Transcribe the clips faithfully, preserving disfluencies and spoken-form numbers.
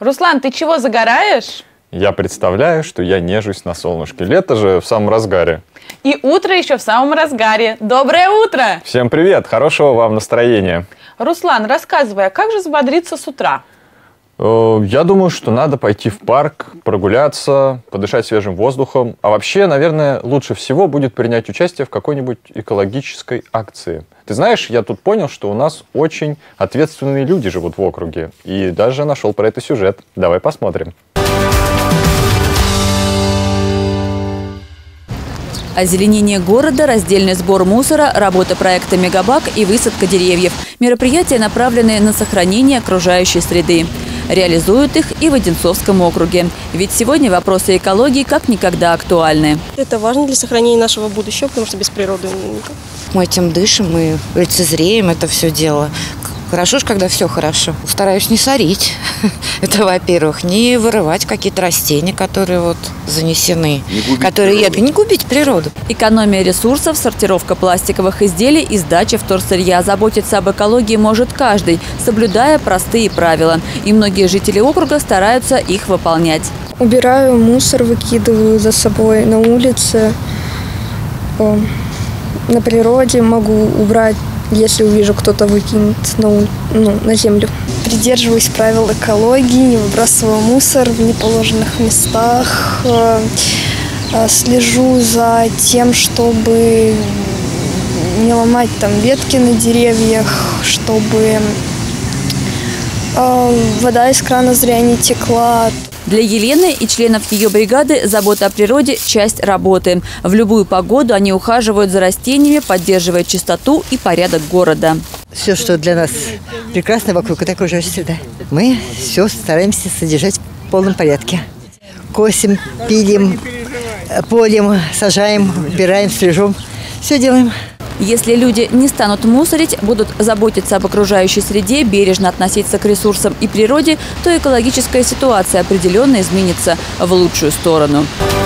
Руслан, ты чего, загораешь? Я представляю, что я нежусь на солнышке. Лето же в самом разгаре. И утро еще в самом разгаре. Доброе утро! Всем привет! Хорошего вам настроения. Руслан, рассказывай, а как же взбодриться с утра? Я думаю, что надо пойти в парк, прогуляться, подышать свежим воздухом. А вообще, наверное, лучше всего будет принять участие в какой-нибудь экологической акции. Ты знаешь, я тут понял, что у нас очень ответственные люди живут в округе. И даже нашел про это сюжет. Давай посмотрим. Озеленение города, раздельный сбор мусора, работа проекта «Мегабак» и высадка деревьев. Мероприятия, направленные на сохранение окружающей среды. Реализуют их и в Одинцовском округе. Ведь сегодня вопросы экологии как никогда актуальны. Это важно для сохранения нашего будущего, потому что без природы никак. Мы этим дышим, мы лицезреем это все дело. Хорошо ж, когда все хорошо. Стараюсь не сорить. Это, во-первых, не вырывать какие-то растения, которые вот занесены, которые едко, не губить природу. Экономия ресурсов, сортировка пластиковых изделий и сдача вторсырья. Заботиться об экологии может каждый, соблюдая простые правила. И многие жители округа стараются их выполнять. Убираю мусор, выкидываю за собой на улице, на природе могу убрать, если увижу, кто-то выкинет на, ну, на землю. Придерживаюсь правил экологии, не выбрасываю мусор в неположенных местах. Слежу за тем, чтобы не ломать там ветки на деревьях, чтобы вода из крана зря не текла. Для Елены и членов ее бригады забота о природе – часть работы. В любую погоду они ухаживают за растениями, поддерживая чистоту и порядок города. Все, что для нас прекрасно вокруг, это окружающая среда. Мы все стараемся содержать в полном порядке. Косим, пилим, полим, сажаем, убираем, стрижем. Все делаем. Если люди не станут мусорить, будут заботиться об окружающей среде, бережно относиться к ресурсам и природе, то экологическая ситуация определенно изменится в лучшую сторону.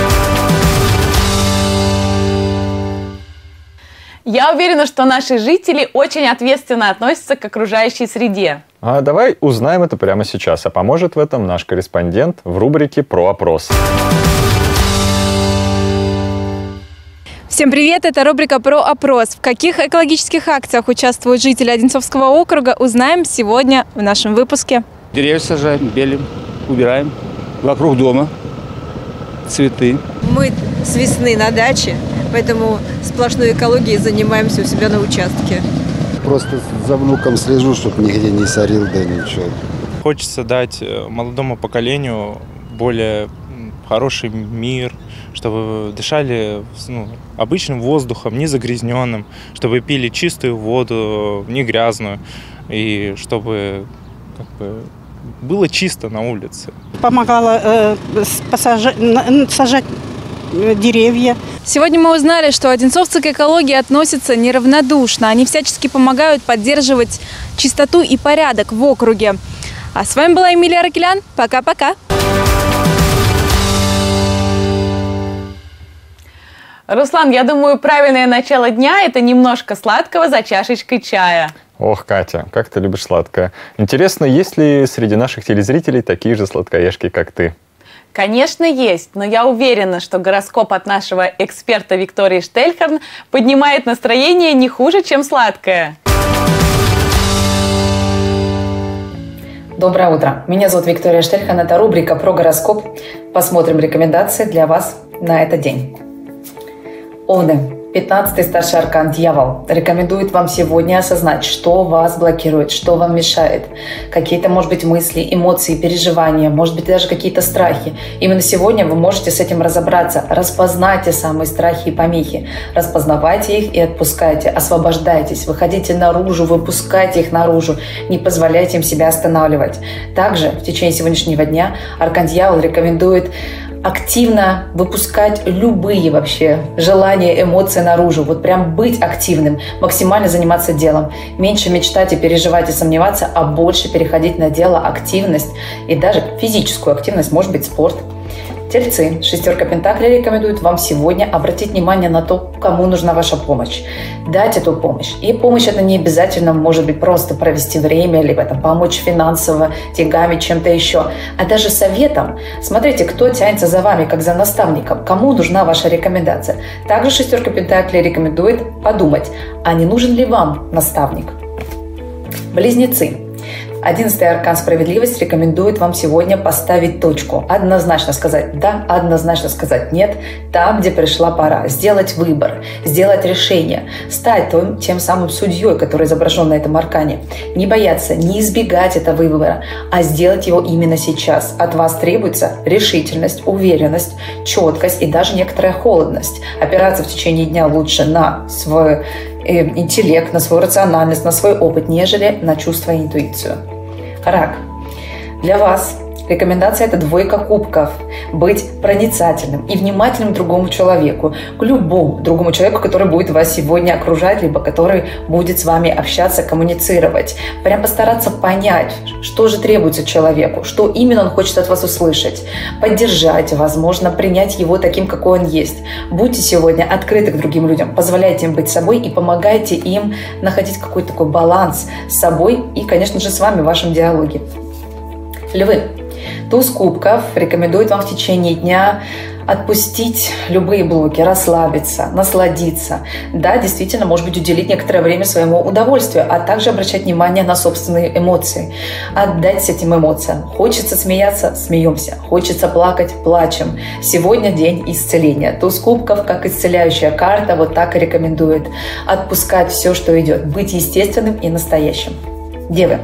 Я уверена, что наши жители очень ответственно относятся к окружающей среде. А давай узнаем это прямо сейчас. А поможет в этом наш корреспондент в рубрике «Про опрос». Всем привет! Это рубрика «Про опрос». В каких экологических акциях участвуют жители Одинцовского округа, узнаем сегодня в нашем выпуске. Деревья сажаем, белим, убираем. Вокруг дома цветы. Мы с весны на даче, поэтому сплошной экологией занимаемся у себя на участке. Просто за внуком слежу, чтобы нигде не сорил, да ничего. Хочется дать молодому поколению более хороший мир, чтобы дышали ну, обычным воздухом, не загрязненным, чтобы пили чистую воду, не грязную, и чтобы как бы, было чисто на улице. Помогала э, посажать, сажать деревья. Сегодня мы узнали, что одинцовцы к экологии относятся неравнодушно. Они всячески помогают поддерживать чистоту и порядок в округе. А с вами была Эмилия Ракелян. Пока-пока! Руслан, я думаю, правильное начало дня – это немножко сладкого за чашечкой чая. Ох, Катя, как ты любишь сладкое. Интересно, есть ли среди наших телезрителей такие же сладкоежки, как ты? Конечно, есть, но я уверена, что гороскоп от нашего эксперта Виктории Штельхерн поднимает настроение не хуже, чем сладкое. Доброе утро. Меня зовут Виктория Штельхерн. Это рубрика «Про гороскоп». Посмотрим рекомендации для вас на этот день. Овны. пятнадцатый старший аркан «Дьявол» рекомендует вам сегодня осознать, что вас блокирует, что вам мешает. Какие-то, может быть, мысли, эмоции, переживания, может быть, даже какие-то страхи. Именно сегодня вы можете с этим разобраться. Распознайте самые страхи и помехи. Распознавайте их и отпускайте. Освобождайтесь, выходите наружу, выпускайте их наружу. Не позволяйте им себя останавливать. Также в течение сегодняшнего дня аркан «Дьявол» рекомендует активно выпускать любые вообще желания, эмоции наружу. Вот прям быть активным, максимально заниматься делом. Меньше мечтать и переживать и сомневаться, а больше переходить на дело, активность и даже физическую активность, может быть, спорт. Тельцы. Шестерка пентаклей рекомендует вам сегодня обратить внимание на то, кому нужна ваша помощь. Дать эту помощь. И помощь это не обязательно может быть просто провести время, либо там, помочь финансово, деньгами, чем-то еще. А даже советом. Смотрите, кто тянется за вами, как за наставником. Кому нужна ваша рекомендация. Также шестерка пентаклей рекомендует подумать, а не нужен ли вам наставник. Близнецы. Одиннадцатый аркан «Справедливость» рекомендует вам сегодня поставить точку. Однозначно сказать «да», однозначно сказать «нет», там, где пришла пора. Сделать выбор, сделать решение, стать тем, тем самым судьей, который изображен на этом аркане. Не бояться, не избегать этого выбора, а сделать его именно сейчас. От вас требуется решительность, уверенность, четкость и даже некоторая холодность. Опираться в течение дня лучше на свой интеллект, на свою рациональность, на свой опыт, нежели на чувство и интуицию. Рак. Для вас рекомендация – это двойка кубков. Быть проницательным и внимательным к другому человеку, к любому другому человеку, который будет вас сегодня окружать, либо который будет с вами общаться, коммуницировать. Прям постараться понять, что же требуется человеку, что именно он хочет от вас услышать. Поддержать, возможно, принять его таким, какой он есть. Будьте сегодня открыты к другим людям, позволяйте им быть собой и помогайте им находить какой-то такой баланс с собой и, конечно же, с вами в вашем диалоге. Львы. Туз кубков рекомендует вам в течение дня отпустить любые блоки, расслабиться, насладиться. Да, действительно, может быть, уделить некоторое время своему удовольствию, а также обращать внимание на собственные эмоции. Отдать этим эмоциям. Хочется смеяться – смеемся. Хочется плакать – плачем. Сегодня день исцеления. Туз кубков, как исцеляющая карта, вот так и рекомендует. Отпускать все, что идет. Быть естественным и настоящим. Девы.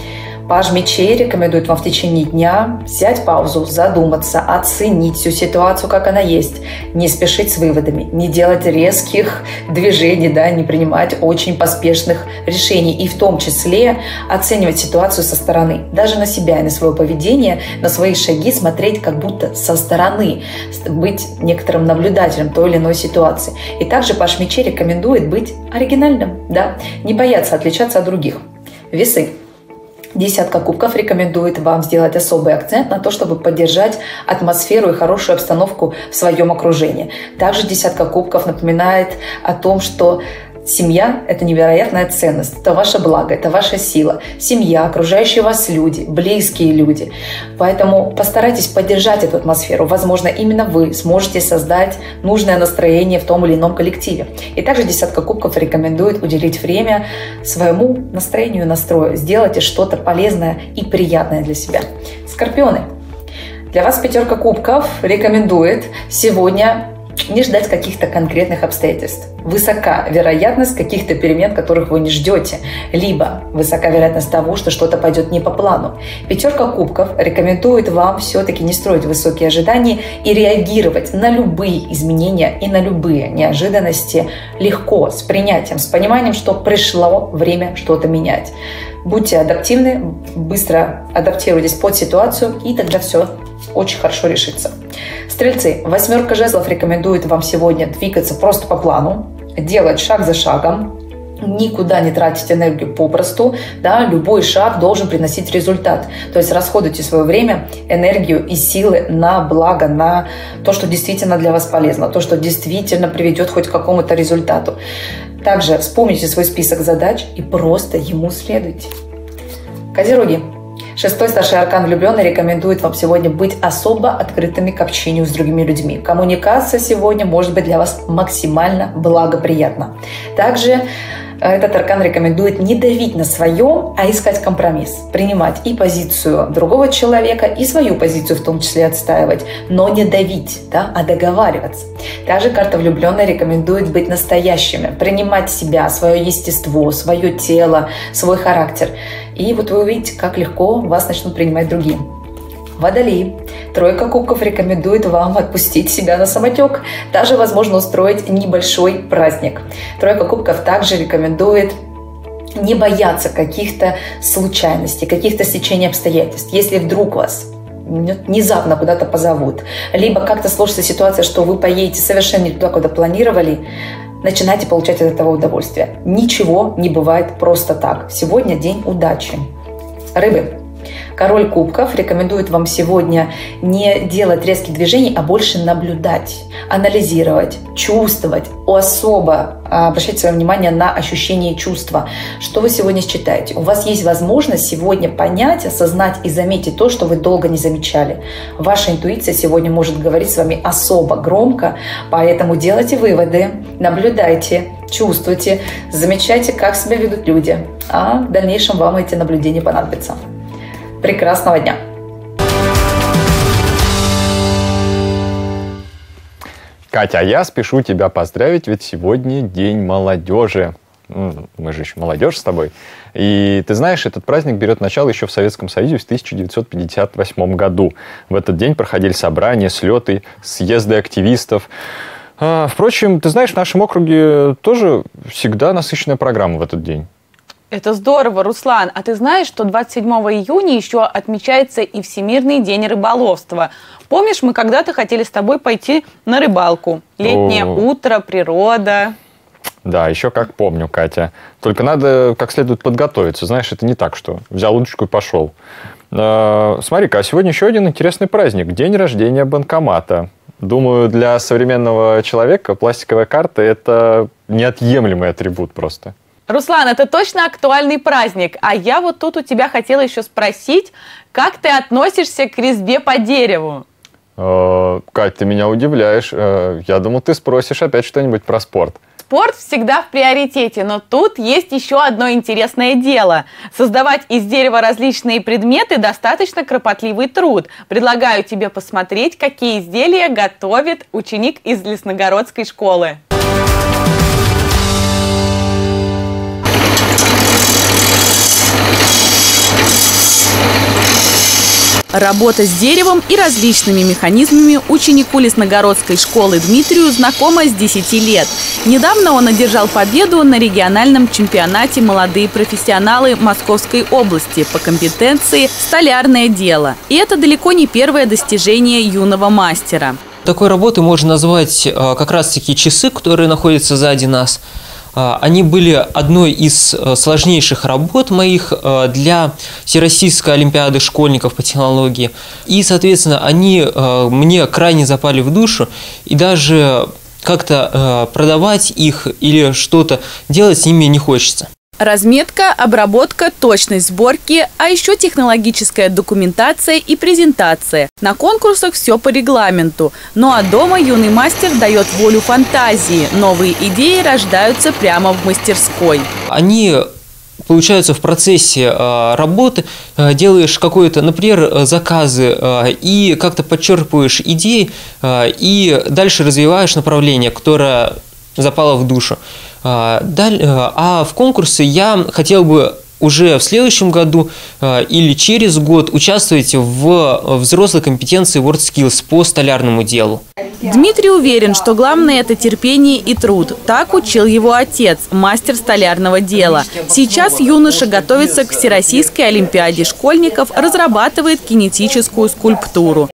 Паж мечей рекомендует вам в течение дня взять паузу, задуматься, оценить всю ситуацию, как она есть, не спешить с выводами, не делать резких движений, да, не принимать очень поспешных решений и в том числе оценивать ситуацию со стороны, даже на себя и на свое поведение, на свои шаги смотреть как будто со стороны, быть некоторым наблюдателем той или иной ситуации. И также Паж мечей рекомендует быть оригинальным, да, не бояться отличаться от других. Весы. Десятка кубков рекомендует вам сделать особый акцент на то, чтобы поддержать атмосферу и хорошую обстановку в своем окружении. Также десятка кубков напоминает о том, что семья – это невероятная ценность, это ваше благо, это ваша сила. Семья, окружающие вас люди, близкие люди. Поэтому постарайтесь поддержать эту атмосферу. Возможно, именно вы сможете создать нужное настроение в том или ином коллективе. И также десятка кубков рекомендует уделить время своему настроению и настрою. Сделайте что-то полезное и приятное для себя. Скорпионы. Для вас пятерка кубков рекомендует сегодня не ждать каких-то конкретных обстоятельств. Высока вероятность каких-то перемен, которых вы не ждете. Либо высока вероятность того, что что-то пойдет не по плану. Пятерка кубков рекомендует вам все-таки не строить высокие ожидания и реагировать на любые изменения и на любые неожиданности легко, с принятием, с пониманием, что пришло время что-то менять. Будьте адаптивны, быстро адаптируйтесь под ситуацию, и тогда все очень хорошо решится. Стрельцы. Восьмерка жезлов рекомендует вам сегодня двигаться просто по плану, делать шаг за шагом, никуда не тратить энергию попросту, да, любой шаг должен приносить результат. То есть расходуйте свое время, энергию и силы на благо, на то, что действительно для вас полезно, то, что действительно приведет хоть к какому-то результату. Также вспомните свой список задач и просто ему следуйте. Козероги. Шестой старший аркан влюбленный рекомендует вам сегодня быть особо открытыми к общению с другими людьми. Коммуникация сегодня может быть для вас максимально благоприятна. Также этот аркан рекомендует не давить на своем, а искать компромисс. Принимать и позицию другого человека, и свою позицию в том числе отстаивать, но не давить, да, а договариваться. Также карта влюбленной рекомендует быть настоящими, принимать себя, свое естество, свое тело, свой характер. И вот вы увидите, как легко вас начнут принимать другие. Водолеи. Тройка кубков рекомендует вам отпустить себя на самотек. Даже, возможно, устроить небольшой праздник. Тройка кубков также рекомендует не бояться каких-то случайностей, каких-то стечений обстоятельств. Если вдруг вас внезапно куда-то позовут, либо как-то сложится ситуация, что вы поедете совершенно не туда, куда планировали, начинайте получать от этого удовольствие. Ничего не бывает просто так. Сегодня день удачи. Рыбы. Король кубков рекомендует вам сегодня не делать резких движений, а больше наблюдать, анализировать, чувствовать, особо обращать свое внимание на ощущения и чувства. Что вы сегодня считаете? У вас есть возможность сегодня понять, осознать и заметить то, что вы долго не замечали. Ваша интуиция сегодня может говорить с вами особо громко, поэтому делайте выводы, наблюдайте, чувствуйте, замечайте, как себя ведут люди. А в дальнейшем вам эти наблюдения понадобятся. Прекрасного дня! Катя, а я спешу тебя поздравить, ведь сегодня День молодежи. Мы же еще молодежь с тобой. И ты знаешь, этот праздник берет начало еще в Советском Союзе в тысяча девятьсот пятьдесят восьмом году. В этот день проходили собрания, слеты, съезды активистов. А, впрочем, ты знаешь, в нашем округе тоже всегда насыщенная программа в этот день. Это здорово, Руслан. А ты знаешь, что двадцать седьмого июня еще отмечается и Всемирный день рыболовства? Помнишь, мы когда-то хотели с тобой пойти на рыбалку? Летнее О. утро, природа. Да, еще как помню, Катя. Только надо как следует подготовиться. Знаешь, это не так, что взял удочку и пошел. А, смотри-ка, а сегодня еще один интересный праздник. День рождения банкомата. Думаю, для современного человека пластиковая карта – это неотъемлемый атрибут просто. Руслан, это точно актуальный праздник. А я вот тут у тебя хотела еще спросить, как ты относишься к резьбе по дереву? Э, Кать, ты меня удивляешь. Э, я думал, ты спросишь опять что-нибудь про спорт. Спорт всегда в приоритете, но тут есть еще одно интересное дело. Создавать из дерева различные предметы достаточно кропотливый труд. Предлагаю тебе посмотреть, какие изделия готовит ученик из Лесногородской школы. Работа с деревом и различными механизмами ученику Лесногородской школы Дмитрию знакома с десяти лет. Недавно он одержал победу на региональном чемпионате «Молодые профессионалы» Московской области по компетенции «Столярное дело». И это далеко не первое достижение юного мастера. Такой работой можно назвать как раз-таки часы, которые находятся сзади нас. Они были одной из сложнейших работ моих для Всероссийской олимпиады школьников по технологии. И, соответственно, они мне крайне запали в душу. И даже как-то продавать их или что-то делать с ними не хочется. Разметка, обработка, точность сборки, а еще технологическая документация и презентация. На конкурсах все по регламенту. Ну а дома юный мастер дает волю фантазии. Новые идеи рождаются прямо в мастерской. Они получаются в процессе э, работы, э, делаешь какое-то, например, заказы э, и как-то подчерпываешь идеи э, и дальше развиваешь направление, которое запало в душу. А в конкурсе я хотел бы уже в следующем году или через год участвовать в взрослой компетенции WorldSkills по столярному делу. Дмитрий уверен, что главное – это терпение и труд. Так учил его отец, мастер столярного дела. Сейчас юноша готовится к Всероссийской олимпиаде школьников, разрабатывает кинетическую скульптуру.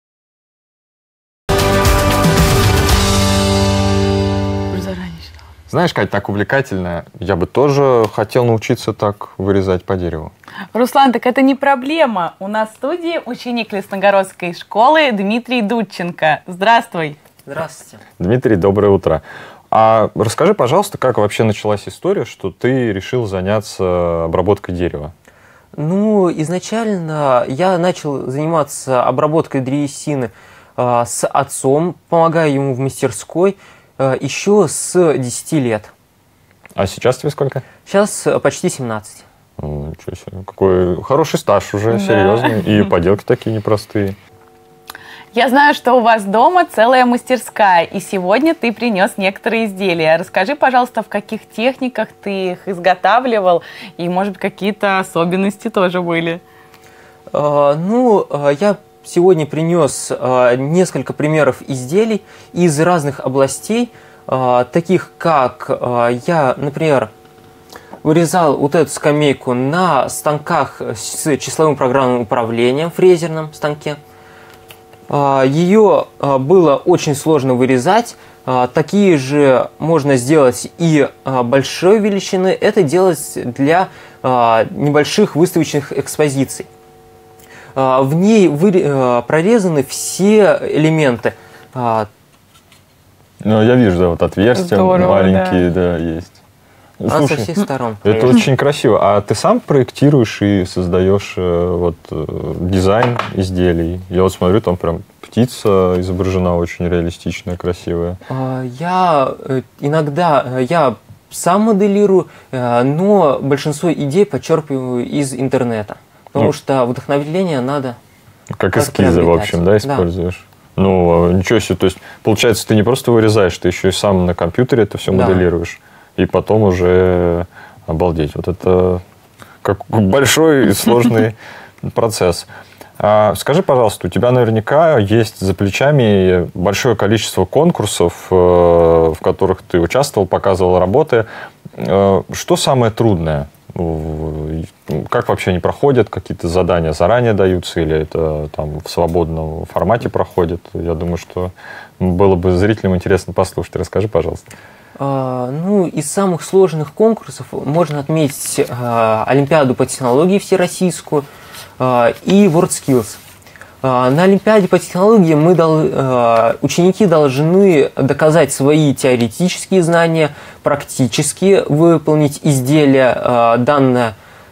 Знаешь, Кать, так увлекательно. Я бы тоже хотел научиться так вырезать по дереву. Руслан, так это не проблема. У нас в студии ученик Лесногородской школы Дмитрий Дудченко. Здравствуй. Здравствуйте. Дмитрий, доброе утро. А расскажи, пожалуйста, как вообще началась история, что ты решил заняться обработкой дерева? Ну, изначально я начал заниматься обработкой древесины э, с отцом, помогая ему в мастерской, еще с десяти лет. А сейчас тебе сколько? Сейчас почти семнадцать. О, ничего себе. Какой хороший стаж уже, да. Серьезный. И поделки такие непростые. Я знаю, что у вас дома целая мастерская, и сегодня ты принес некоторые изделия. Расскажи, пожалуйста, в каких техниках ты их изготавливал, и, может быть, какие-то особенности тоже были? А, ну, я сегодня принес а, несколько примеров изделий из разных областей, а, таких как а, я, например, вырезал вот эту скамейку на станках с числовым программным управлением, фрезерном станке. А, ее а, было очень сложно вырезать. А, такие же можно сделать и а, большой величины. Это делать для а, небольших выставочных экспозиций. в ней вы, прорезаны все элементы. Ну, я вижу, да, вот отверстия Здорово, маленькие, да, да есть. А со всех сторон. Это конечно. Очень красиво. А ты сам проектируешь и создаешь вот, дизайн изделий? Я вот смотрю, там прям птица изображена очень реалистичная, красивая. Я иногда я сам моделирую, но большинство идей подчерпываю из интернета. Потому ну, что вдохновление надо... Как эскизы, в общем, да, используешь? Да. Ну, ничего себе. То есть, получается, ты не просто вырезаешь, ты еще и сам на компьютере это все да. моделируешь. И потом уже обалдеть. Вот это как большой и сложный процесс. А скажи, пожалуйста, у тебя наверняка есть за плечами большое количество конкурсов, в которых ты участвовал, показывал работы. Что самое трудное? Как вообще они проходят? Какие-то задания заранее даются или это там в свободном формате проходит? Я думаю, что было бы зрителям интересно послушать. Расскажи, пожалуйста. Ну, из самых сложных конкурсов можно отметить Олимпиаду по технологии всероссийскую и WorldSkills. На Олимпиаде по технологии мы дол... ученики должны доказать свои теоретические знания, практически выполнить изделие, данное...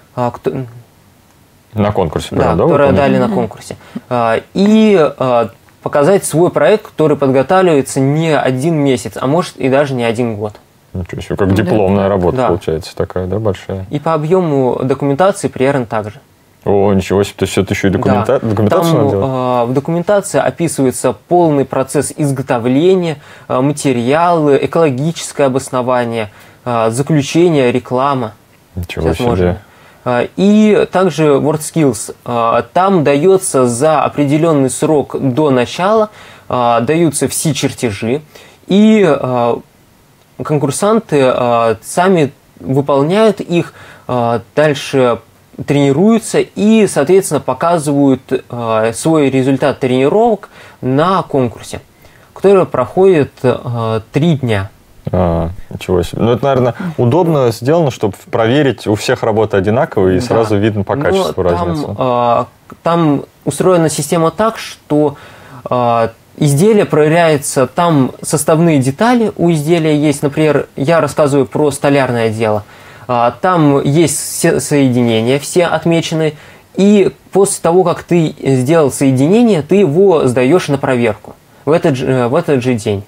На конкурсе, да, да, которое дали на конкурсе. И показать свой проект, который подготавливается не один месяц, а может и даже не один год. Ничего себе, как дипломная да. работа да. получается такая, да, большая. И по объему документации примерно так же. О, ничего себе, то есть это еще и документа... да. документацию Там, надо делать? Э, в документации описывается полный процесс изготовления, э, материалы, экологическое обоснование, э, заключение, реклама. Ничего Сейчас себе. Можно. И также WorldSkills. Там дается за определенный срок до начала, даются все чертежи, и конкурсанты сами выполняют их, дальше тренируются и, соответственно, показывают свой результат тренировок на конкурсе, который проходит три дня. А, ничего себе. Ну, это, наверное, удобно сделано, чтобы проверить, у всех работы одинаковые, и да. сразу видно по качеству там, разницу. А, там устроена система так, что а, изделие проверяется, там составные детали у изделия есть. Например, я рассказываю про столярное дело. А, там есть все соединения, все отмечены. И после того, как ты сделал соединение, ты его сдаешь на проверку в этот же, в этот же день.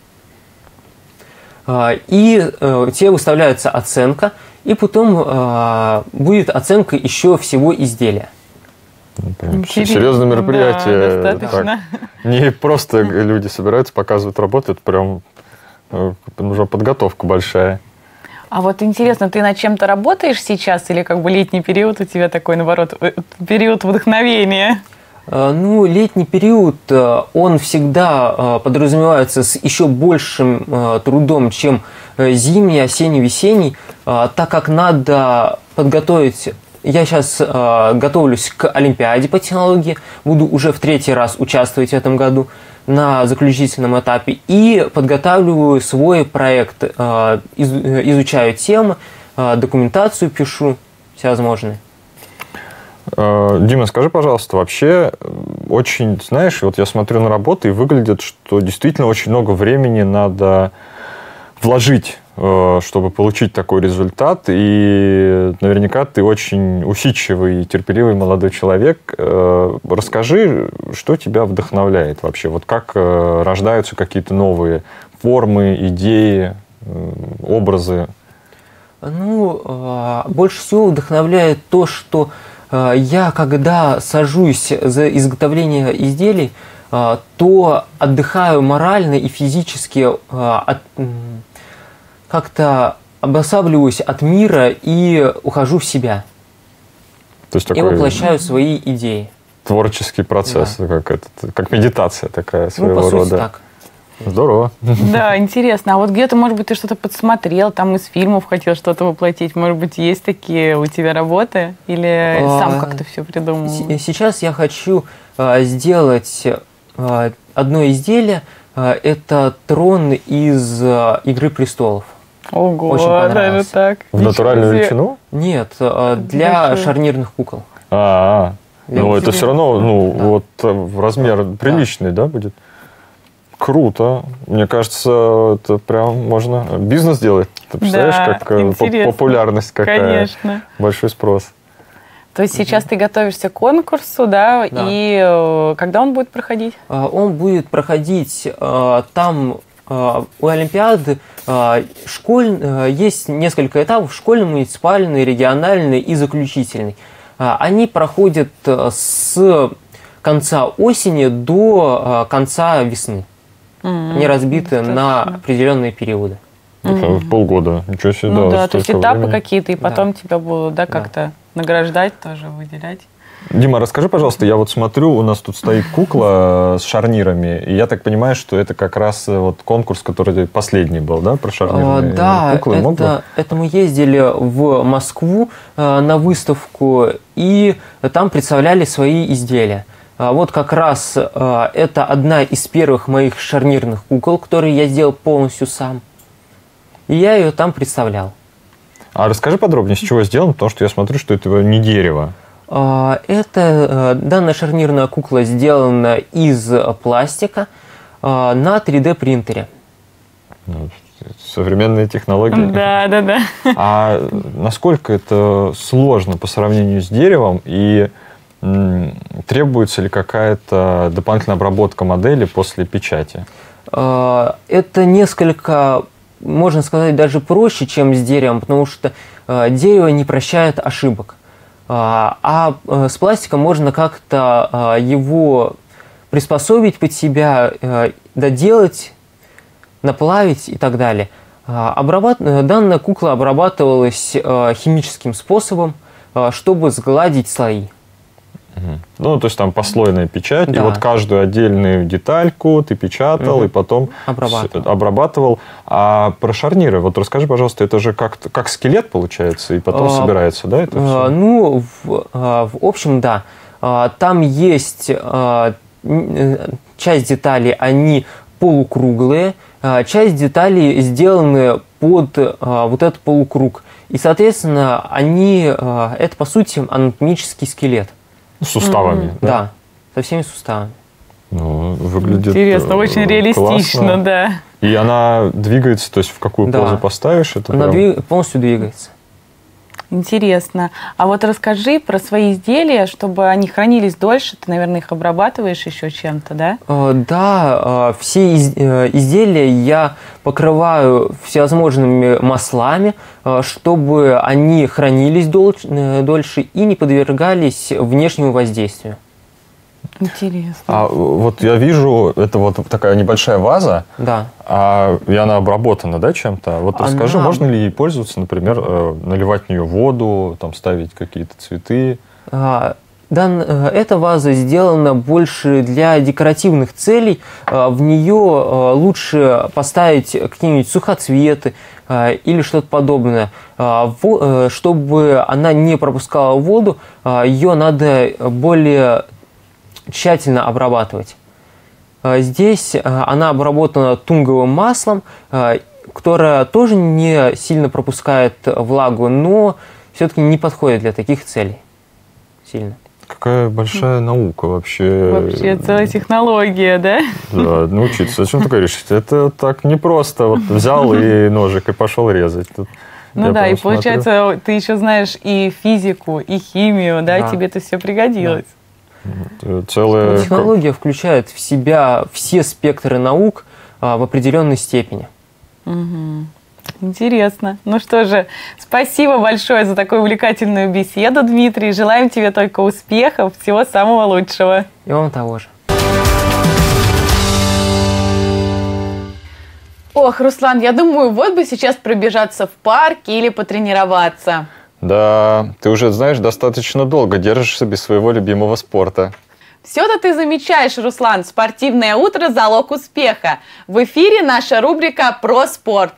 И э, тебе выставляется оценка, и потом э, будет оценка еще всего изделия. Прям серьезное мероприятие. Да, достаточно. Так, не просто люди собираются, показывают работу, это прям э, уже подготовка большая. А вот интересно, ты над чем-то работаешь сейчас, или как бы летний период у тебя такой, наоборот, период вдохновения? Ну, летний период, он всегда подразумевается с еще большим трудом, чем зимний, осенний, весенний, так как надо подготовить... Я сейчас готовлюсь к Олимпиаде по технологии, буду уже в третий раз участвовать в этом году на заключительном этапе и подготавливаю свой проект, изучаю темы, документацию пишу всевозможные. Дима, скажи, пожалуйста, вообще очень, знаешь, вот я смотрю на работу и выглядит, что действительно очень много времени надо вложить, чтобы получить такой результат, и наверняка ты очень усидчивый и терпеливый молодой человек. Расскажи, что тебя вдохновляет вообще? Вот как рождаются какие-то новые формы, идеи, образы? Ну, больше всего вдохновляет то, что я, когда сажусь за изготовление изделий, то отдыхаю морально и физически, как-то обосабливаюсь от мира и ухожу в себя. То есть и такой воплощаю свои идеи. Творческий процесс, да. как, это, как медитация такая своего ну, по рода. Сути, так. Здорово. Да, интересно. А вот где-то, может быть, ты что-то подсмотрел, там из фильмов хотел что-то воплотить? Может быть, есть такие у тебя работы? Или а, сам как-то все придумал? Сейчас я хочу а, сделать а, одно изделие. А, это трон из а, «Игры престолов». Ого, даже так. В натуральную величину? Нет, а, для Большой. шарнирных кукол. А-а-а. Но это все равно, ну, да. вот размер приличный, да, будет? Круто. Мне кажется, это прям можно бизнес делать. Ты представляешь, да, как интересно. Популярность какая? Конечно. Большой спрос. То есть сейчас ты готовишься к конкурсу, да, да, и когда он будет проходить? Он будет проходить там, у Олимпиады, школь, есть несколько этапов: школьный, муниципальный, региональный и заключительный. Они проходят с конца осени до конца весны. Mm-hmm. Они разбиты Достаточно. на определенные периоды. Mm-hmm. Полгода. Ничего себе. Ну да, да, то есть этапы какие-то, и потом да. тебя будут да, как-то да. награждать тоже, выделять. Дима, расскажи, пожалуйста, я вот смотрю, у нас тут стоит кукла с шарнирами, и я так понимаю, что это как раз вот конкурс, который последний был, да, про шарнирные да, куклы? Да, это, это мы ездили в Москву э, на выставку, и там представляли свои изделия. А вот как раз э, это одна из первых моих шарнирных кукол, которые я сделал полностью сам. И я ее там представлял. А расскажи подробнее, с чего сделано, потому что я смотрю, что это не дерево. Это данная шарнирная кукла сделана из пластика на три дэ принтере. Современные технологии. Да, да, да. А насколько это сложно по сравнению с деревом, и м, требуется ли какая-то дополнительная обработка модели после печати? Это несколько, можно сказать, даже проще, чем с деревом, потому что дерево не прощает ошибок. А с пластиком можно как-то его приспособить под себя, доделать, наплавить и так далее. Обрабат... Данная кукла обрабатывалась химическим способом, чтобы сгладить слои. Ну, то есть там послойная печать, да. и вот каждую отдельную детальку ты печатал, угу. и потом обрабатывал. обрабатывал. А про шарниры, вот расскажи, пожалуйста, это же как, как скелет получается, и потом а, собирается, да? Это а, ну, в, в общем, да. Там есть часть деталей, они полукруглые, часть деталей сделаны под вот этот полукруг. И, соответственно, они, это, по сути, анатомический скелет. С суставами, mm-hmm. да? Да, со всеми суставами. Ну, выглядит интересно, очень реалистично, классно. Да. И она двигается, то есть в какую да. позу поставишь? Это она прям... двиг... полностью двигается. Интересно. А вот расскажи про свои изделия, чтобы они хранились дольше. Ты, наверное, их обрабатываешь еще чем-то, да? Да, все изделия я покрываю всевозможными маслами, чтобы они хранились дольше и не подвергались внешнему воздействию. Интересно. А вот я вижу, это вот такая небольшая ваза, да. а, и она обработана, да, чем-то? Вот она... расскажи, можно ли ей пользоваться, например, наливать в нее воду, там ставить какие-то цветы? А, дан, эта ваза сделана больше для декоративных целей. В нее лучше поставить какие-нибудь сухоцветы или что-то подобное. Чтобы она не пропускала воду, ее надо более тщательно обрабатывать. Здесь она обработана тунговым маслом, которое тоже не сильно пропускает влагу, но все-таки не подходит для таких целей сильно. Какая большая наука вообще. Вообще целая технология, да? Да, научиться. Зачем ты говоришь? Это так непросто. Вот взял и ножик и пошел резать. Тут ну да, и получается, смотрю. Ты еще знаешь и физику, и химию, да, да. Тебе это все пригодилось. Да. Целая... Технология включает в себя все спектры наук а, в определенной степени. Угу. Интересно. Ну что же, спасибо большое за такую увлекательную беседу, Дмитрий. Желаем тебе только успехов, всего самого лучшего. И вам того же. Ох, Руслан, я думаю, вот бы сейчас пробежаться в парке или потренироваться. Да, ты уже, знаешь, достаточно долго держишься без своего любимого спорта. Все-то ты замечаешь, Руслан. Спортивное утро – залог успеха. В эфире наша рубрика «Про спорт».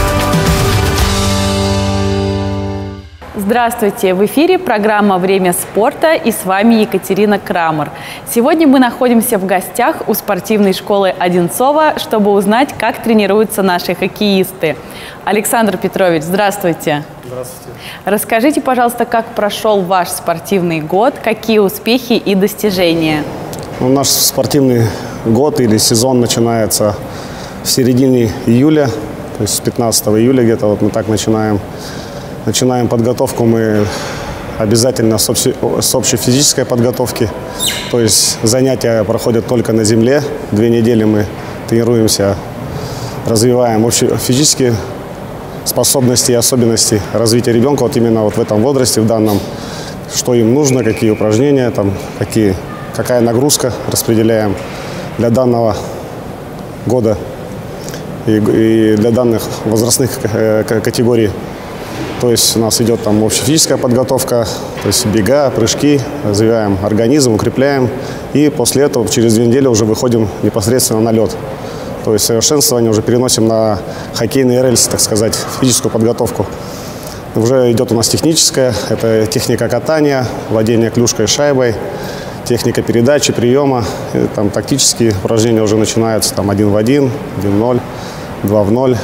Здравствуйте! В эфире программа «Время спорта» и с вами Екатерина Крамер. Сегодня мы находимся в гостях у спортивной школы Одинцова, чтобы узнать, как тренируются наши хоккеисты. Александр Петрович, здравствуйте! Здравствуйте. Расскажите, пожалуйста, как прошел ваш спортивный год, какие успехи и достижения? Ну, наш спортивный год или сезон начинается в середине июля, то есть с пятнадцатого июля где-то вот мы так начинаем. Начинаем подготовку мы обязательно с, общей, с общей физической подготовки, то есть занятия проходят только на земле, две недели мы тренируемся, развиваем общие физические способности и особенности развития ребенка вот именно вот в этом возрасте, в данном, что им нужно, какие упражнения, там, какие, какая нагрузка распределяем для данного года и, и для данных возрастных категорий. То есть у нас идет там общефизическая подготовка, то есть бега, прыжки, развиваем организм, укрепляем. И после этого через две недели уже выходим непосредственно на лед. То есть совершенствование уже переносим на хоккейные рельсы, так сказать, физическую подготовку. Уже идет у нас техническая, это техника катания, владение клюшкой, шайбой, техника передачи, приема. И там тактические упражнения уже начинаются там один в один, один в ноль, два в ноль.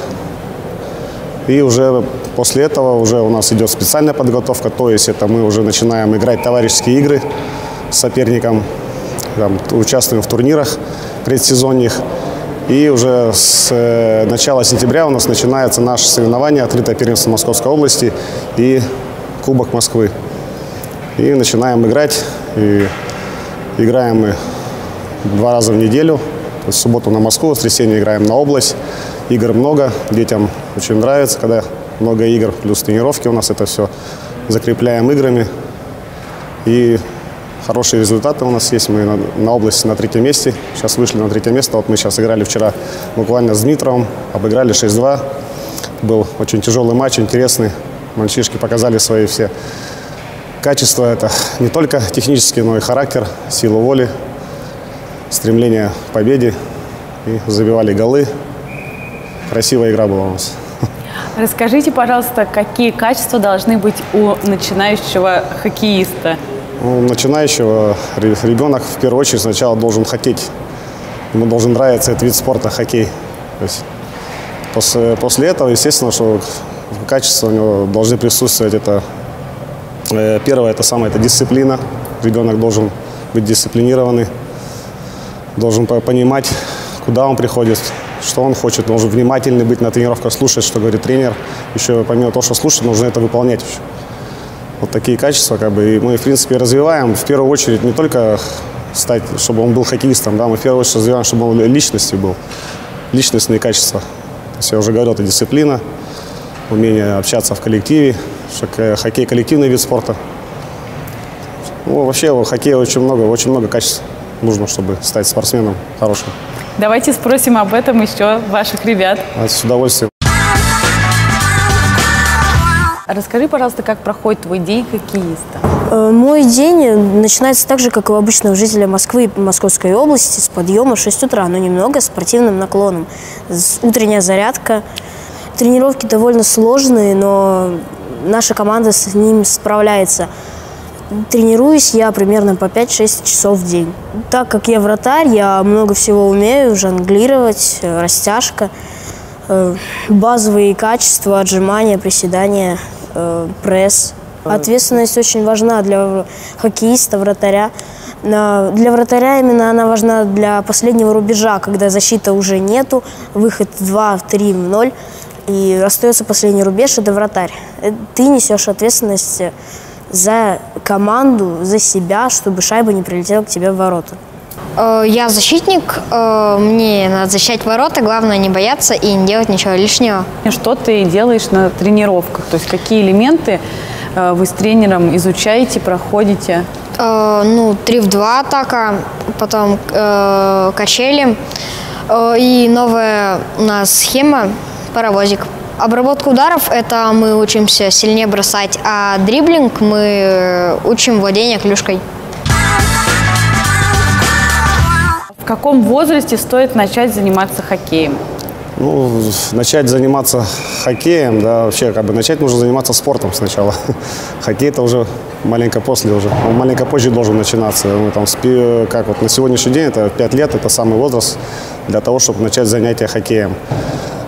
И уже после этого уже у нас идет специальная подготовка, то есть это мы уже начинаем играть товарищеские игры с соперником, там, участвуем в турнирах предсезонных. И уже с начала сентября у нас начинается наше соревнование, открытое первенство Московской области и Кубок Москвы. И начинаем играть. И играем мы два раза в неделю. То есть в субботу на Москву, в воскресенье играем на область. Игр много, детям очень нравится, когда много игр, плюс тренировки у нас это все закрепляем играми. И хорошие результаты у нас есть. Мы на, на области на третьем месте. Сейчас вышли на третье место. Вот мы сейчас играли вчера буквально с Дмитровым. Обыграли шесть два. Был очень тяжелый матч, интересный. Мальчишки показали свои все качества. Это не только технический, но и характер, силу воли, стремление к победе. И забивали голы. Красивая игра была у нас. Расскажите, пожалуйста, какие качества должны быть у начинающего хоккеиста? У начинающего ребенок в первую очередь сначала должен хотеть. Ему должен нравиться этот вид спорта, хоккей. То есть после, после этого, естественно, что качества у него должны присутствовать. Это э, первое, это самое, это дисциплина. Ребенок должен быть дисциплинированный, должен понимать, куда он приходит, что он хочет, должен внимательный быть на тренировках, слушать, что говорит тренер. Еще помимо того, что слушать, нужно это выполнять. Вот такие качества, как бы, и мы, в принципе, развиваем в первую очередь не только стать, чтобы он был хоккеистом, да, мы в первую очередь развиваем, чтобы он личностью был, личностные качества. То есть я уже говорил, это дисциплина, умение общаться в коллективе, что хоккей – коллективный вид спорта. Ну, вообще, в хоккее очень много, очень много качеств нужно, чтобы стать спортсменом хорошим. Давайте спросим об этом еще ваших ребят. С удовольствием. Расскажи, пожалуйста, как проходит твой день хоккеиста? Мой день начинается так же, как у обычного жителя Москвы и Московской области, с подъема в шесть утра, но немного спортивным наклоном. Утренняя зарядка. Тренировки довольно сложные, но наша команда с ним справляется. Тренируюсь я примерно по пять-шесть часов в день. Так как я вратарь, я много всего умею, жонглировать, растяжка, базовые качества, отжимания, приседания, пресс. Ответственность очень важна для хоккеиста, вратаря. Для вратаря именно она важна для последнего рубежа, когда защиты уже нету, выход два-три в ноль, и остается последний рубеж, это вратарь. Ты несешь ответственность за команду, за себя, чтобы шайба не прилетела к тебе в ворота. Я защитник, мне надо защищать ворота, главное не бояться и не делать ничего лишнего. Что ты делаешь на тренировках? То есть какие элементы вы с тренером изучаете, проходите? Ну, три в два атака, потом качели и новая у нас схема паровозик. Обработка ударов – это мы учимся сильнее бросать, а дриблинг мы учим владение клюшкой. В каком возрасте стоит начать заниматься хоккеем? Ну, начать заниматься хоккеем, да, вообще, как бы, начать нужно заниматься спортом сначала. Хоккей это уже маленько после уже, он маленько позже должен начинаться. Мы там, как вот на сегодняшний день, это пять лет, это самый возраст для того, чтобы начать занятия хоккеем.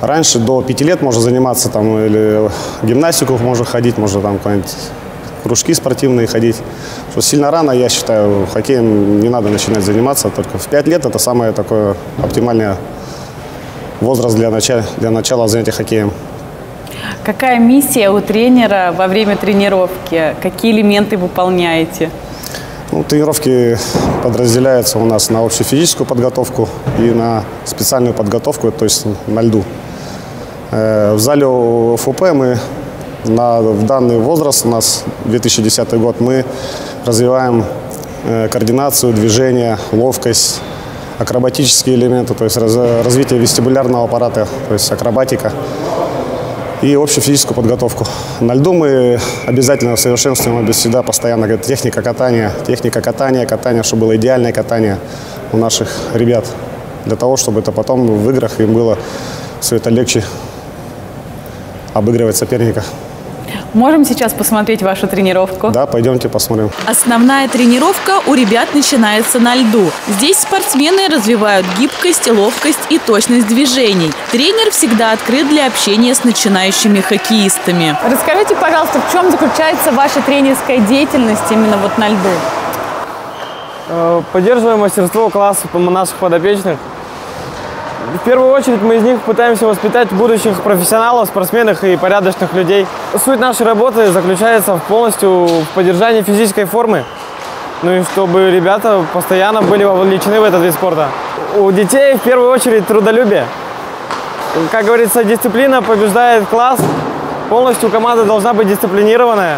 раньше до пяти лет можно заниматься там, или гимнастику можно ходить, можно там какие-нибудь кружки спортивные ходить. Что сильно рано, я считаю, хоккеем не надо начинать заниматься. Только в пять лет это самый такой оптимальный возраст для начала, для начала занятия хоккеем. Какая миссия у тренера во время тренировки? Какие элементы выполняете? Ну, тренировки подразделяются у нас на общую физическую подготовку и на специальную подготовку, то есть на льду. В зале ОФП мы на, в данный возраст, у нас две тысячи десятый год, мы развиваем координацию, движение, ловкость, акробатические элементы, то есть раз, развитие вестибулярного аппарата, то есть акробатика и общую физическую подготовку. На льду мы обязательно совершенствуем всегда постоянно говорит, техника катания, техника катания, катание, чтобы было идеальное катание у наших ребят, для того, чтобы это потом в играх им было все это легче обыгрывать соперника. Можем сейчас посмотреть вашу тренировку? Да, пойдемте посмотрим. Основная тренировка у ребят начинается на льду. Здесь спортсмены развивают гибкость, ловкость и точность движений. Тренер всегда открыт для общения с начинающими хоккеистами. Расскажите, пожалуйста, в чем заключается ваша тренерская деятельность именно вот на льду? Поддерживаем мастерство класса наших подопечных. В первую очередь мы из них пытаемся воспитать будущих профессионалов, спортсменов и порядочных людей. Суть нашей работы заключается полностью в поддержании физической формы, ну и чтобы ребята постоянно были вовлечены в этот вид спорта. У детей в первую очередь трудолюбие. Как говорится, дисциплина побеждает класс. Полностью команда должна быть дисциплинированная,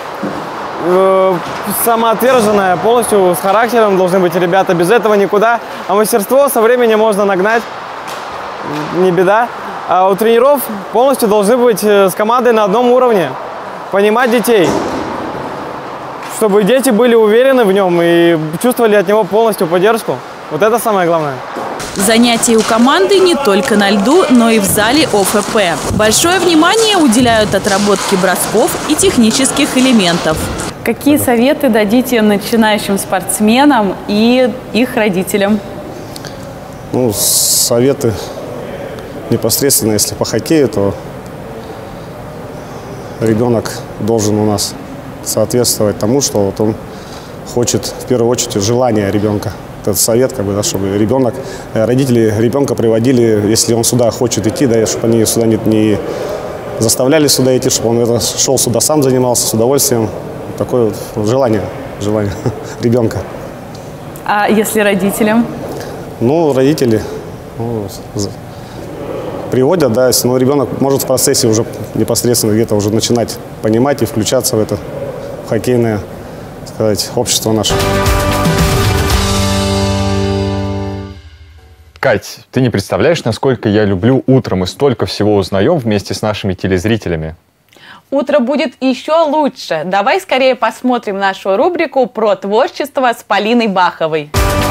самоотверженная, полностью с характером должны быть ребята. Без этого никуда. А мастерство со временем можно нагнать. Не беда. А у тренеров полностью должны быть с командой на одном уровне. Понимать детей. Чтобы дети были уверены в нем и чувствовали от него полностью поддержку. Вот это самое главное. Занятия у команды не только на льду, но и в зале ОФП. Большое внимание уделяют отработке бросков и технических элементов. Какие советы дадите начинающим спортсменам и их родителям? Ну, советы непосредственно, если по хоккею, то ребенок должен у нас соответствовать тому, что вот он хочет, в первую очередь, желание ребенка. Это совет, как бы, да, чтобы ребенок, родители ребенка приводили, если он сюда хочет идти, да, чтобы они сюда не, не заставляли сюда идти, чтобы он это, шел сюда сам, занимался с удовольствием. Такое вот желание, желание ребенка. А если родителям? Ну, родители ну, приводят, да, если ну, ребенок может в процессе уже непосредственно где-то уже начинать понимать и включаться в это в хоккейное, так сказать, общество наше. Кать, ты не представляешь, насколько я люблю утро. Мы столько всего узнаем вместе с нашими телезрителями. Утро будет еще лучше. Давай скорее посмотрим нашу рубрику про творчество с Полиной Баховой.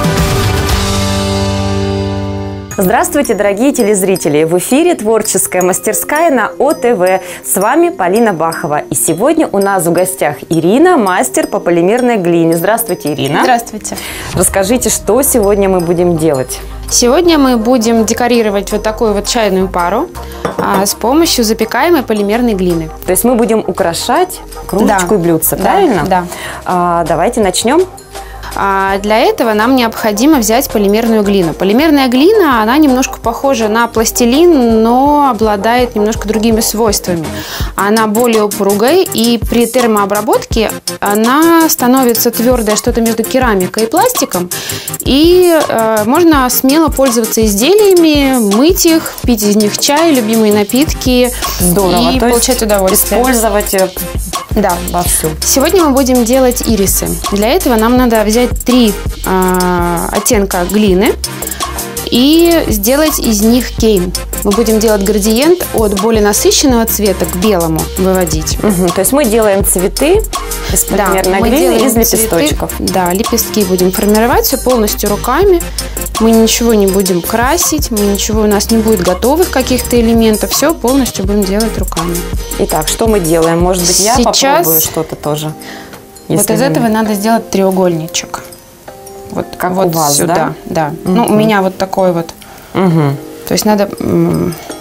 Здравствуйте, дорогие телезрители! В эфире «Творческая мастерская» на О Т В. С вами Полина Бахова. И сегодня у нас в гостях Ирина, мастер по полимерной глине. Здравствуйте, Ирина. Здравствуйте. Расскажите, что сегодня мы будем делать? Сегодня мы будем декорировать вот такую вот чайную пару а, с помощью запекаемой полимерной глины. То есть мы будем украшать кружечку да. и блюдце, правильно? Да. да. А, давайте начнем. А для этого нам необходимо взять полимерную глину. Полимерная глина, она немножко похожа на пластилин, но обладает немножко другими свойствами. Она более упругой, и при термообработке она становится твердая, что-то между керамикой и пластиком. И э, можно смело пользоваться изделиями, мыть их, пить из них чай, любимые напитки. Здорово. И То получать удовольствие. Использовать да. вовсю. Сегодня мы будем делать ирисы. Для этого нам надо взять три э, оттенка глины и сделать из них кейн. Мы будем делать градиент от более насыщенного цвета к белому выводить. Угу, то есть мы делаем цветы из полимерной да, глины, из лепесточков. Цветы, да, лепестки будем формировать все полностью руками. Мы ничего не будем красить, мы ничего, у нас не будет готовых каких-то элементов. Все полностью будем делать руками. Итак, что мы делаем? Может быть, я Сейчас попробую что-то тоже? Вот из этого надо сделать треугольничек. Вот как вот у вас, сюда, да? да. Угу. Ну, у меня вот такой вот. Угу. То есть надо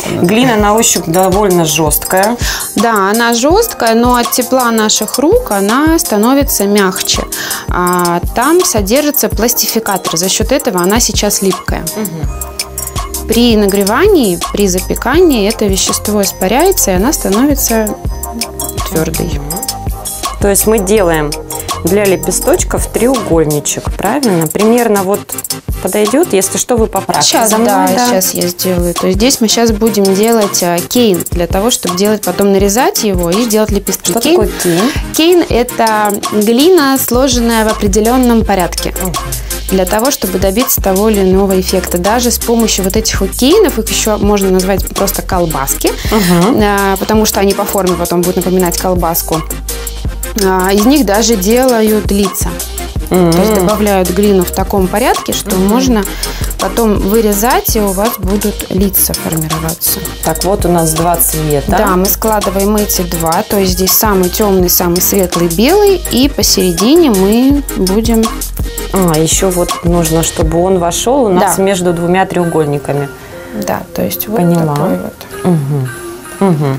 Глина на ощупь довольно жесткая. Да, она жесткая, но от тепла наших рук она становится мягче. А там содержится пластификатор. За счет этого она сейчас липкая. Угу. При нагревании, при запекании это вещество испаряется, и она становится твердой. То есть мы делаем для лепесточков треугольничек, правильно? Примерно вот подойдет, если что, вы поправьте. Сейчас, За мной, да, да, сейчас я сделаю. То есть здесь мы сейчас будем делать а, кейн, для того, чтобы делать, потом нарезать его и делать лепестки. Что кейн, такое кейн? Кейн – это глина, сложенная в определенном порядке. Для того, чтобы добиться того или иного эффекта. Даже с помощью вот этих вот кейнов, их еще можно назвать просто колбаски, угу. а, потому что они по форме потом будут напоминать колбаску. А, из них даже делают лица. Mm-hmm. То есть добавляют глину в таком порядке, что mm-hmm. можно потом вырезать, и у вас будут лица формироваться. Так, вот у нас два цвета. Да, мы складываем эти два. То есть здесь самый темный, самый светлый белый, и посередине мы будем... А, еще вот нужно, чтобы он вошел у нас да. между двумя треугольниками. Да, то есть вот Поняла. такой вот. Угу. Угу.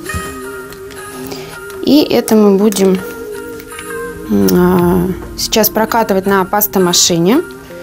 И это мы будем а, сейчас прокатывать на пастомашине.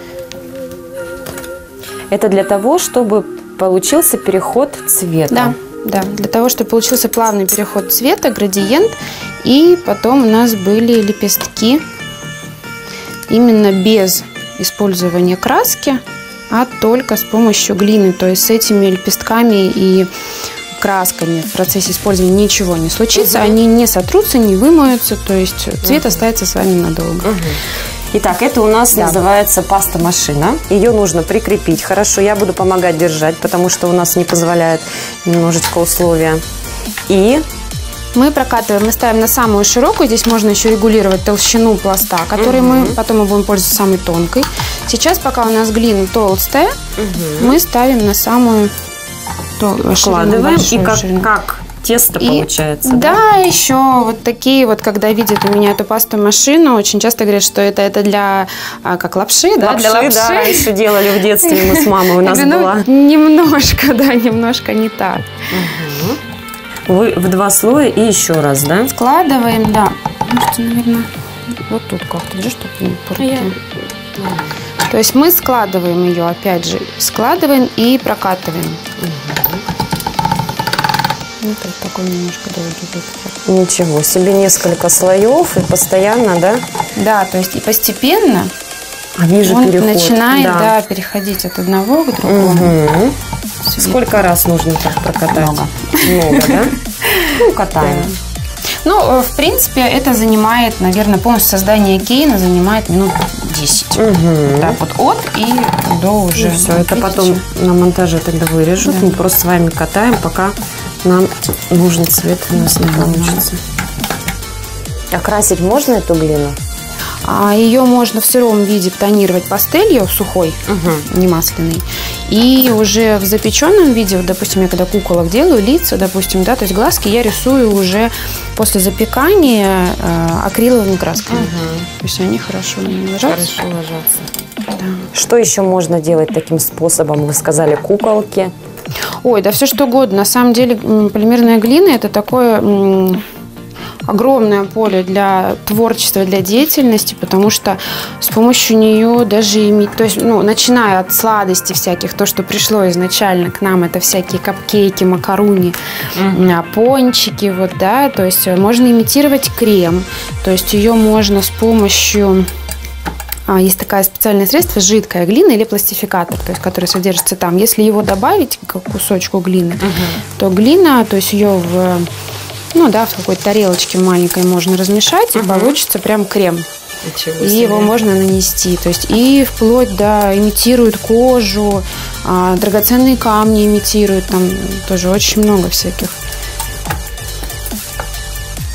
Это для того, чтобы получился переход цвета. Да, да, для того, чтобы получился плавный переход цвета, градиент. И потом у нас были лепестки именно без использования краски, а только с помощью глины. То есть с этими лепестками и красками в процессе использования ничего не случится. Угу. Они не сотрутся, не вымоются. То есть цвет угу. останется с вами надолго. Угу. Итак, это у нас да. называется паста-машина. Ее нужно прикрепить хорошо. Я буду помогать держать, потому что у нас не позволяет немножечко условия. И... мы прокатываем, мы ставим на самую широкую. Здесь можно еще регулировать толщину пласта, который угу. мы потом мы будем пользоваться самой тонкой. Сейчас, пока у нас глина толстая, угу. мы ставим на самую вкладываем, и как, как тесто и, получается. Да, да, еще вот такие вот, когда видят у меня эту пасту-машину, очень часто говорят, что это, это для, а, как лапши, да? Лапши, для лапши. Да, раньше делали в детстве, мы с мамой у нас говорю, была. Ну, немножко, да, немножко не так. Угу. Вы в два слоя и еще раз, да? Складываем, да. Можете, наверное, вот тут как-то, да, чтобы не портить. То есть мы складываем ее, опять же, складываем и прокатываем. Угу. Это такой немножко долгий. Ничего себе, несколько слоев и постоянно, да? Да, то есть и постепенно а вижу он переход. начинает да. Да, переходить от одного к другому. Угу. Сколько раз нужно так прокатать? Много. Много, да? Ну, катаем. Ну, в принципе, это занимает, наверное, полностью создание кейна занимает минут десять. Угу. Так вот, от и до уже. И все, это потом на монтаже тогда вырежут. Да. Мы просто с вами катаем, пока нам нужный цвет у нас не получится. А красить можно эту глину? А ее можно в сыром виде тонировать пастелью, сухой, угу. не масляной. И уже в запеченном виде, вот, допустим, я когда куколок делаю, лица, допустим, да, то есть глазки я рисую уже после запекания э, акриловыми красками. Угу. То есть они хорошо на нее ложатся. Хорошо ложатся. Да. Что еще можно делать таким способом? Вы сказали куколки. Ой, да все что угодно. На самом деле полимерная глина – это такое огромное поле для творчества, для деятельности, потому что с помощью нее даже иметь, то есть, ну, начиная от сладостей всяких, то, что пришло изначально к нам, это всякие капкейки, макаруни, mm-hmm. пончики, вот, да, то есть можно имитировать крем, то есть ее можно с помощью... Есть такое специальное средство, жидкая глина или пластификатор, то есть, который содержится там. Если его добавить к кусочку глины, uh-huh. то глина, то есть ее в, ну, да, в какой-то тарелочке маленькой можно размешать, uh-huh. и получится прям крем. И его можно нанести. То есть, и вплоть до имитируют кожу, а, драгоценные камни имитируют, там тоже очень много всяких.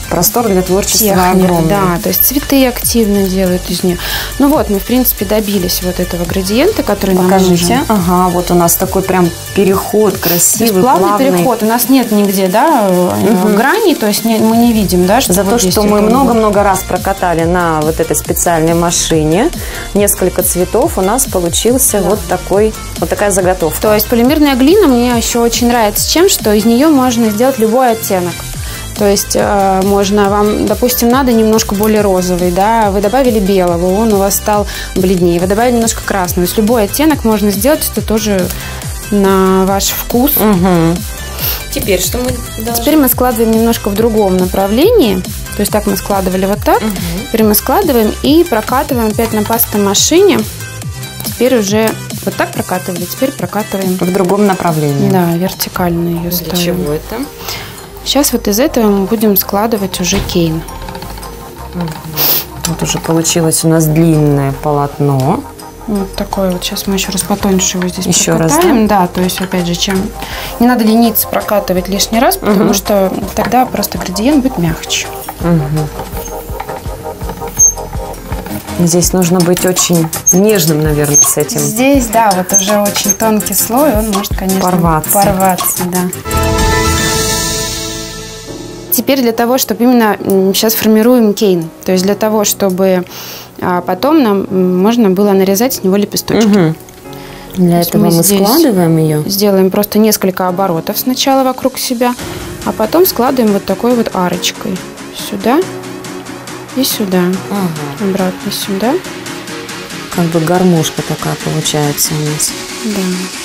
Простор для творчества Техника, огромный. да, то есть цветы активно делают из нее. Ну вот, мы, в принципе, добились вот этого градиента, который Покажите. нам нужен. Ага, вот у нас такой прям переход красивый, то есть плавный, плавный переход. У нас нет нигде, да, угу. граней, то есть не, мы не видим, да, что За вот то, что мы много-много раз прокатали на вот этой специальной машине, несколько цветов, у нас получился да. вот такой, вот такая заготовка. То есть полимерная глина мне еще очень нравится чем, что из нее можно сделать любой оттенок. То есть э, можно, вам, допустим, надо немножко более розовый, да, вы добавили белого, он у вас стал бледнее, вы добавили немножко красного. То есть любой оттенок можно сделать, это тоже на ваш вкус. Угу. Теперь что мы должны? Теперь мы складываем немножко в другом направлении. То есть так мы складывали вот так. Угу. Теперь мы складываем и прокатываем опять на пастомашине. Теперь уже вот так прокатывали, теперь прокатываем в другом направлении. Да, вертикально ее ставим. Для чего это? Сейчас вот из этого мы будем складывать уже кейн. Угу. Вот уже получилось у нас длинное полотно. Вот такое вот. Сейчас мы еще раз потоньше его здесь еще прокатаем. Раз, да? Да, то есть, опять же, чем не надо лениться прокатывать лишний раз, потому угу. что тогда просто градиент будет мягче. Угу. Здесь нужно быть очень нежным, наверное, с этим. Здесь, да, вот уже очень тонкий слой, он может, конечно, порваться. порваться, да. Теперь для того, чтобы именно сейчас формируем кейн, то есть для того, чтобы а, потом нам можно было нарезать с него лепесточки. Угу. Для этого мы, мы складываем ее? Сделаем просто несколько оборотов сначала вокруг себя, а потом складываем вот такой вот арочкой. Сюда и сюда. Ага. Обратно сюда. Как бы гармошка такая получается у нас. Да.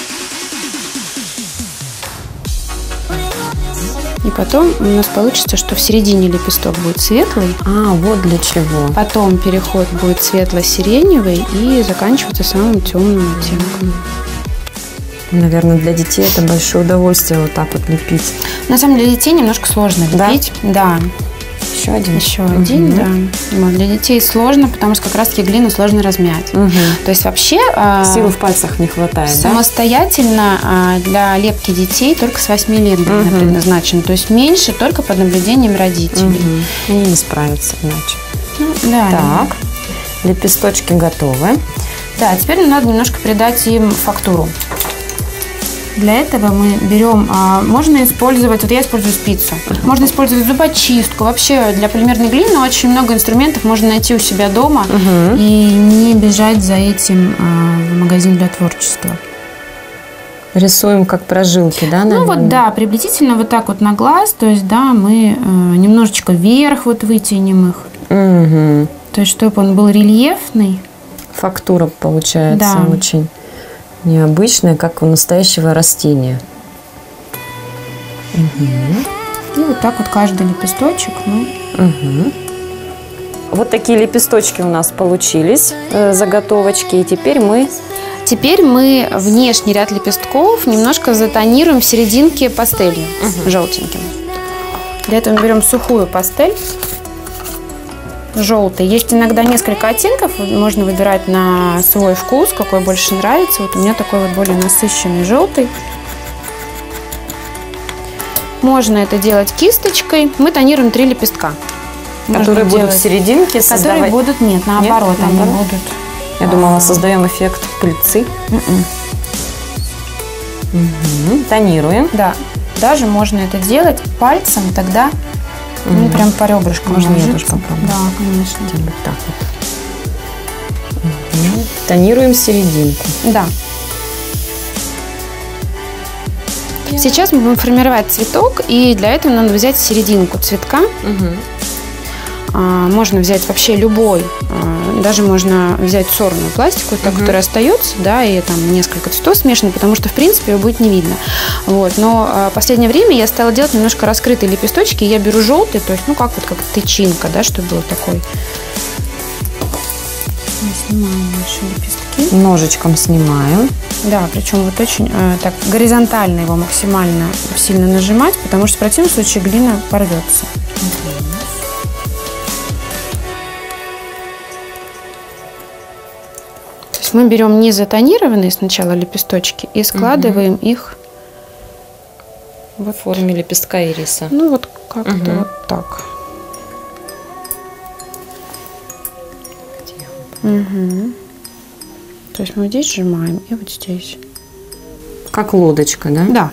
И потом у нас получится, что в середине лепесток будет светлый. А, вот для чего. Потом переход будет светло-сиреневый и заканчивается самым темным оттенком. Наверное, для детей это большое удовольствие вот так вот лепить. На самом деле для детей немножко сложно лепить. Да. да. Еще один? Еще угу. один, да. Вот, для детей сложно, потому что как раз-таки глину сложно размять. Угу. То есть вообще... Силы в пальцах не хватает, самостоятельно да? для лепки детей только с восьми лет угу. предназначено. То есть меньше только под наблюдением родителей. Угу. Они не справятся иначе. Ну, да. Так, лепесточки готовы. Да, теперь нам надо немножко придать им фактуру. Для этого мы берем, а, можно использовать, вот я использую спицу, можно использовать зубочистку. Вообще для полимерной глины очень много инструментов можно найти у себя дома угу. и не бежать за этим а, в магазин для творчества. Рисуем как прожилки, да, наверное? Ну вот, да, приблизительно вот так вот на глаз, то есть, да, мы э, немножечко вверх вот вытянем их. Угу. То есть, чтобы он был рельефный. Фактура получается да. очень необычная, как у настоящего растения. Угу. И вот так вот каждый лепесточек мы... Угу. Вот такие лепесточки у нас получились, э, заготовочки, и теперь мы... Теперь мы внешний ряд лепестков немножко затонируем в серединке пастелью, угу. желтеньким. Для этого мы берем сухую пастель, желтый. Есть иногда несколько оттенков, можно выбирать на свой вкус, какой больше нравится. Вот у меня такой вот более насыщенный желтый. Можно это делать кисточкой. Мы тонируем три лепестка. Которые будут в серединке создавать? Которые будут, нет, наоборот, нет, они наоборот. будут. Я думала, создаем эффект пыльцы. Угу. Тонируем. Да. Даже можно это делать пальцем, тогда угу. ну, прям по ребрышкам. Можно я тоже попробую? Да, конечно. Вот так вот. Угу. Тонируем серединку. Да. Сейчас мы будем формировать цветок, и для этого надо взять серединку цветка. Угу. Можно взять вообще любой, даже можно взять сорную пластику, та, угу. которая остается, да, и там несколько цветов смешаны, потому что, в принципе, его будет не видно. Вот. Но в последнее время я стала делать немножко раскрытые лепесточки, я беру желтый, то есть, ну, как вот как тычинка, да, чтобы был такой. Снимаем наши лепестки. Ножичком снимаем. Да, причем вот очень э, так горизонтально его максимально сильно нажимать, потому что в противном случае глина порвется. Угу. Мы берем не затонированные сначала лепесточки и складываем угу. их вот в форме лепестка ириса. Ну вот как-то угу. вот так. Угу. То есть мы здесь сжимаем и вот здесь. Как лодочка, да? Да.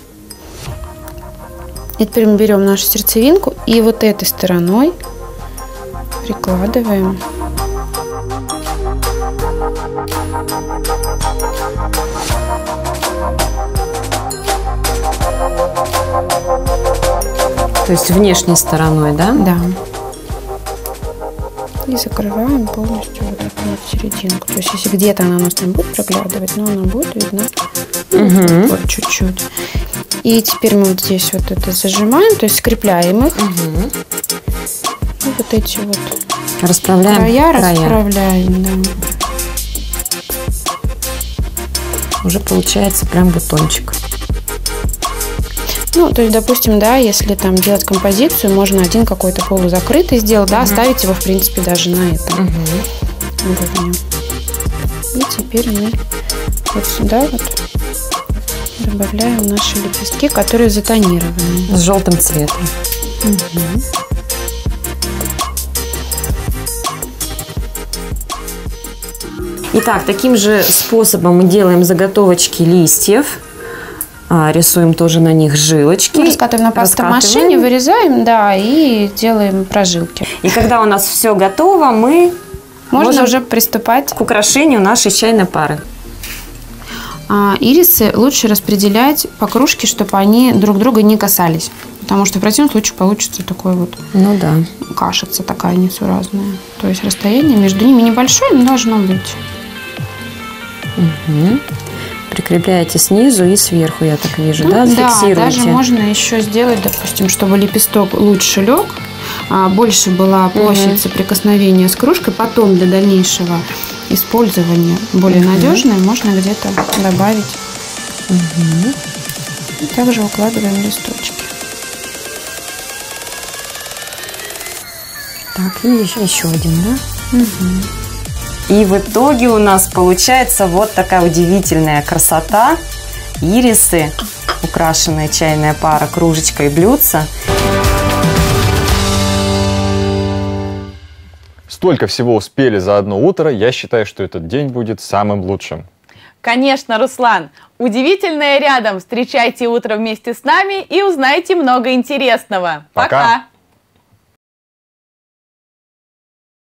И теперь мы берем нашу сердцевинку и вот этой стороной прикладываем. То есть внешней стороной, да? Да. И закрываем полностью вот эту вот серединку. То есть если где-то она у нас там будет проглядывать, но она будет видна угу. вот чуть-чуть. И теперь мы вот здесь вот это зажимаем, то есть скрепляем их. Угу. И вот эти вот расправляем края, края. расправляем, да. Уже получается прям бутончик. Ну, то есть, допустим, да, если там делать композицию, можно один какой-то полузакрытый сделать, да, угу. оставить его, в принципе, даже на этом угу. уровне. И теперь мы вот сюда вот добавляем наши лепестки, которые затонированы. С желтым цветом. Угу. Итак, таким же способом мы делаем заготовочки листьев. А, рисуем тоже на них жилочки. Мы раскатываем на пастомашине, вырезаем, да, и делаем прожилки. И когда у нас все готово, мы можно можем уже приступать к украшению нашей чайной пары. А, ирисы лучше распределять по кружке, чтобы они друг друга не касались. Потому что в противном случае получится такой вот, ну да, кашица такая несуразная. То есть расстояние между ними небольшое, но должно быть. Угу. Прикрепляете снизу и сверху, я так вижу, ну, да? Да, даже можно еще сделать, допустим, чтобы лепесток лучше лег, больше была площадь угу. соприкосновения с кружкой, потом для дальнейшего использования более угу. надежной можно где-то добавить. Угу. И также укладываем листочки. Так, и еще, еще один, да? Угу. И в итоге у нас получается вот такая удивительная красота. Ирисы, украшенная чайная пара, кружечка и блюдца. Столько всего успели за одно утро. Я считаю, что этот день будет самым лучшим. Конечно, Руслан. Удивительное рядом. Встречайте утро вместе с нами и узнайте много интересного. Пока. Пока.